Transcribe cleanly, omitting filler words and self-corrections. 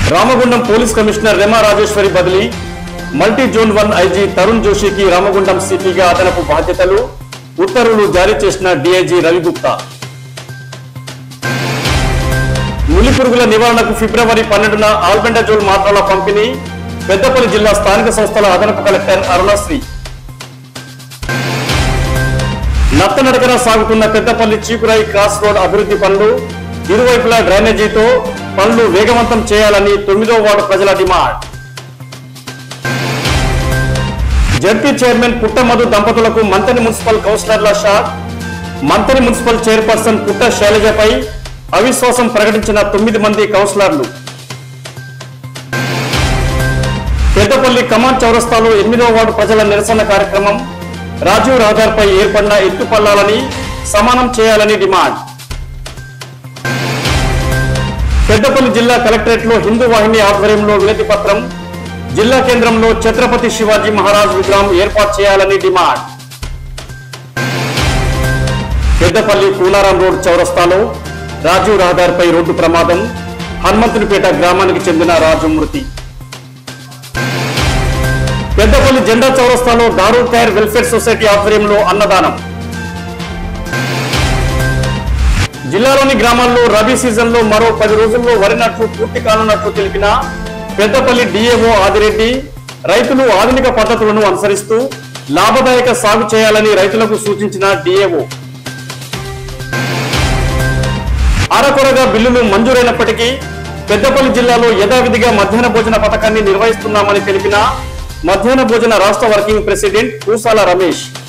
Ramagundam police commissioner Rema Rajeshwari బదిలీ, multi zone 1 IG Tarun జోషికి రామగుండం సిపిగా అదనపు బాధ్యతలు, ఉత్తర్వులు జారీ చేసిన డీఐజీ రవిగుప్తా. నులి పురుగుల నివారణకు ఫిబ్రవరి 12న ఆల్బెండజోల్ మాత్రల పంపిణీ, పెద్దపల్లి జిల్లా స్థానిక సంస్థల అదనపు కలెక్టర్ అరుణశ్రీ. నత్తనడకన సాగుతున్న పెద్దపల్లి చీకురాయి క్రాస్ రోడ్ అభివృద్ధి పనులు, ఇరువైపులా డ్రైనేజీతో పనులు వేగవంతం చేయాలని 9వ వార్డు ప్రజల డిమాండ్. జడ్పీ చైర్మన్ పుట్టమధు దంపతులకు మంతని మున్సిపల్ కౌన్సిలర్ల shock. Manthani municipal chairperson Putta శైలజపై అవిశ్వాసం ప్రకటించిన 9 మంది కౌన్సిలర్లు. పెద్దపల్లి కమాన్ చౌరస్తాలో 8వ వార్డు ప్రజల నిరసన కార్యక్రమం, రాజీవ్ రహదారిపై ఏర్పడిన ఎత్తుపల్లాలని సమానం చేయాలని డిమాండ్. పెద్దపల్లి జిల్లా కలెక్టరేట్ లో హిందూ వాహిని ఆధ్వర్యంలో వినతి పత్రం, జిల్లా కేంద్రంలో ఛత్రపతి శివాజీ మహారాజ్ విగ్రహం ఏర్పాటు చేయాలని డిమాండ్. పెద్దపల్లి కూనారం రోడ్ చౌరస్తాలో రాజీవ్ రహదారిపై రోడ్డు ప్రమాదం, హనుమంతునిపేట గ్రామానికి చెందిన రాజు మృతి. పెద్దపల్లి జెండా చౌరస్తాలో దారూల్ ఖైర్ వెల్ఫేర్ సొసైటీ ఆధ్వర్యంలో అన్నదానం. జిల్లాలోని గ్రామాల్లో రబీ సీజన్ లో మరో 10 రోజుల్లో వరి నాట్లు పూర్తి కానున్నట్లు తెలిపిన పెద్దపల్లి డిఏఓ ఆదిరెడ్డి, రైతులు ఆధునిక పద్ధతులను అనుసరిస్తూ లాభదాయక సాగు చేయాలని రైతులకు సూచించిన డిఏఓ. అరకొరగా బిల్లులు మంజూరైనప్పటికీ పెద్దపల్లి జిల్లాలో యథావిధిగా మధ్యాహ్న భోజన పథకాన్ని నిర్వహిస్తున్నామని తెలిపిన మధ్యాహ్న భోజన రాష్ట్ర వర్కింగ్ ప్రెసిడెంట్ పూసాల రమేష్.